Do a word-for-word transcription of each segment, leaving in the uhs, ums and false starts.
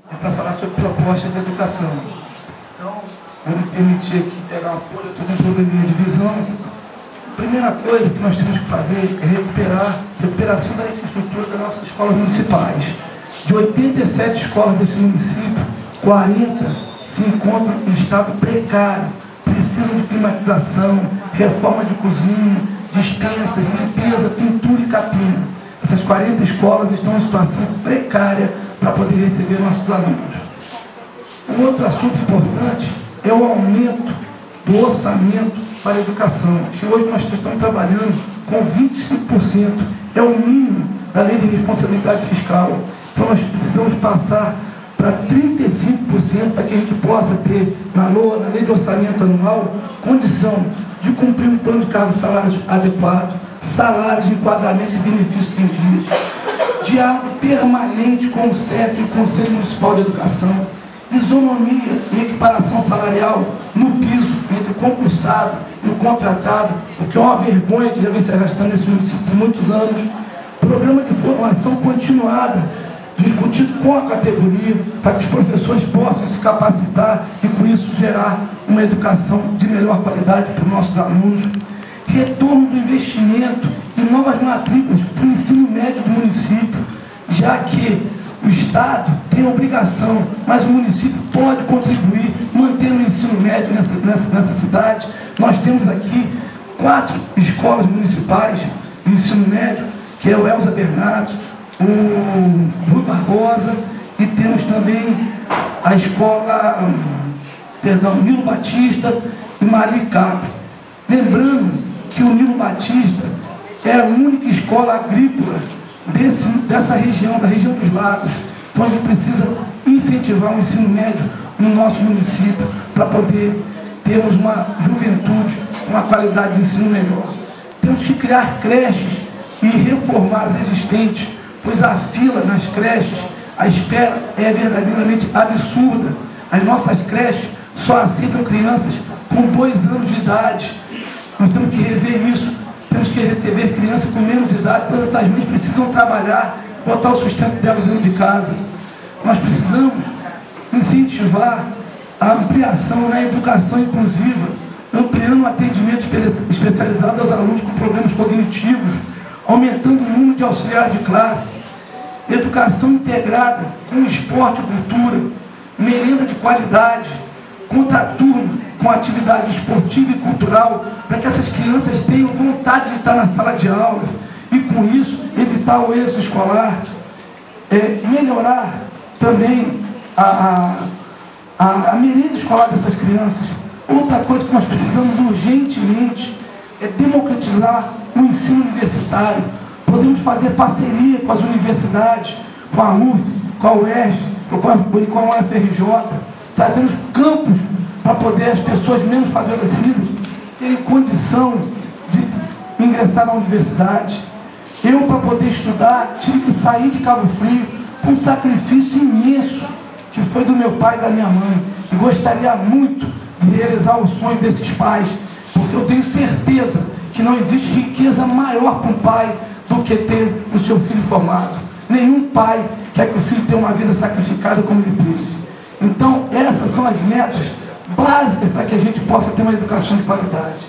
é para falar sobre propostas de educação. Então, vou me permitir aqui pegar uma folha, estou com um probleminha de visão. A primeira coisa que nós temos que fazer é recuperar a recuperação da infraestrutura das nossas escolas municipais. De oitenta e sete escolas desse município, quarenta se encontram em estado precário, precisam de climatização, reforma de cozinha, dispensas, limpeza, pintura e capina. Essas quarenta escolas estão em situação precária para poder receber nossos alunos. Um outro assunto importante é o aumento do orçamento para a educação, que hoje nós estamos trabalhando com vinte e cinco por cento, é o mínimo da lei de responsabilidade fiscal. Então nós precisamos passar para trinta e cinco por cento para que a gente possa ter, na L O A, na lei de orçamento anual, condição de cumprir um plano de cargos e salários adequado, salários, enquadramento e benefícios tendidos, diálogo permanente com o C E P e o Conselho Municipal de Educação, isonomia e equiparação salarial no piso entre o concursado e o contratado, o que é uma vergonha que já vem se arrastando nesse município por muitos anos, programa de formação continuada, discutido com a categoria, para que os professores possam se capacitar e com isso gerar uma educação de melhor qualidade para os nossos alunos, retorno do investimento em novas matrículas para o ensino médio do município, já que o Estado tem a obrigação, mas o município pode contribuir mantendo o ensino médio nessa, nessa, nessa cidade. Nós temos aqui quatro escolas municipais de ensino médio, que é o Elza Bernardo, o Rui Barbosa, e temos também a escola, perdão, Nilo Batista e Mali Capri. Lembrando que o Nilo Batista é a única escola agrícola desse, dessa região, da região dos lagos. Então a gente precisa incentivar o ensino médio no nosso município para poder termos uma juventude, uma qualidade de ensino melhor. Temos que criar creches e reformar as existentes, pois a fila nas creches, a espera é verdadeiramente absurda. As nossas creches só aceitam crianças com dois anos de idade. Nós temos que rever isso, temos que receber crianças com menos idade, pois essas mães precisam trabalhar, botar o sustento dela dentro de casa. Nós precisamos incentivar a ampliação na educação inclusiva, ampliando o atendimento especializado aos alunos com problemas cognitivos, aumentando o número de auxiliares de classe, educação integrada com esporte e cultura, merenda de qualidade, contraturno com atividade esportiva e cultural, para que essas crianças tenham vontade de estar na sala de aula e, com isso, evitar o êxodo escolar, é, melhorar também a, a, a merenda escolar dessas crianças. Outra coisa que nós precisamos urgentemente é democratizar o ensino universitário. Podemos fazer parceria com as universidades, com a U F, com a U E R J, com a, com a U F R J, trazendo campos para poder as pessoas menos favorecidas terem condição de ingressar na universidade. Eu, para poder estudar, tive que sair de Cabo Frio com um sacrifício imenso, que foi do meu pai e da minha mãe. E gostaria muito de realizar os sonhos desses pais, porque eu tenho certeza que não existe riqueza maior para um pai do que ter o seu filho formado. Nenhum pai quer que o filho tenha uma vida sacrificada como ele teve. Então, essas são as metas básicas para que a gente possa ter uma educação de qualidade.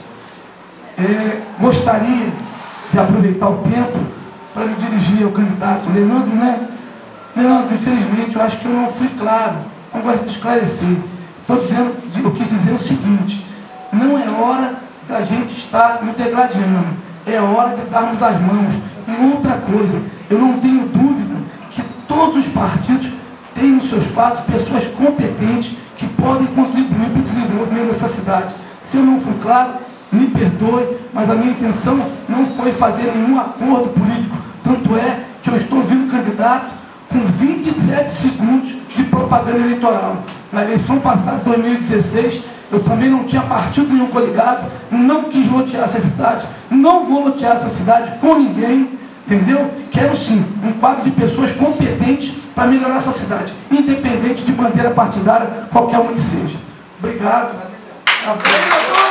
É, gostaria de aproveitar o tempo para me dirigir ao candidato Leandro, né? Leandro, infelizmente, eu acho que eu não fui claro. Eu gosto de esclarecer. Estou dizendo, eu quis dizer o seguinte: não é hora da gente estar no degladiando, é hora de darmos as mãos. E outra coisa, eu não tenho dúvida que todos os partidos têm nos seus quadros pessoas competentes que podem contribuir para o desenvolvimento dessa cidade. Se eu não fui claro, me perdoe, mas a minha intenção não foi fazer nenhum acordo político. Tanto é que eu estou vindo candidato com vinte e sete segundos de propaganda eleitoral. Na eleição passada, dois mil e dezesseis, eu também não tinha partido nenhum coligado, não quis lotear essa cidade, não vou lotear essa cidade com ninguém, entendeu? Quero sim um quadro de pessoas competentes para melhorar essa cidade, independente de bandeira partidária, qualquer uma que seja. Obrigado.